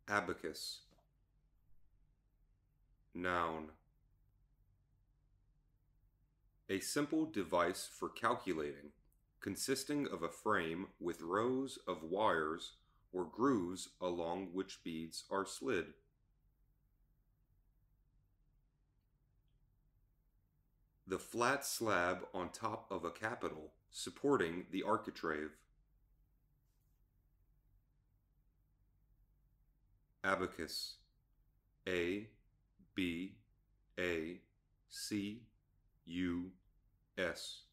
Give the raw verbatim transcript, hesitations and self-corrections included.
Abacus. Noun. A simple device for calculating, consisting of a frame with rows of wires or grooves along which beads are slid. The flat slab on top of a capital supporting the architrave. Abacus. A, B, A, C, U, S.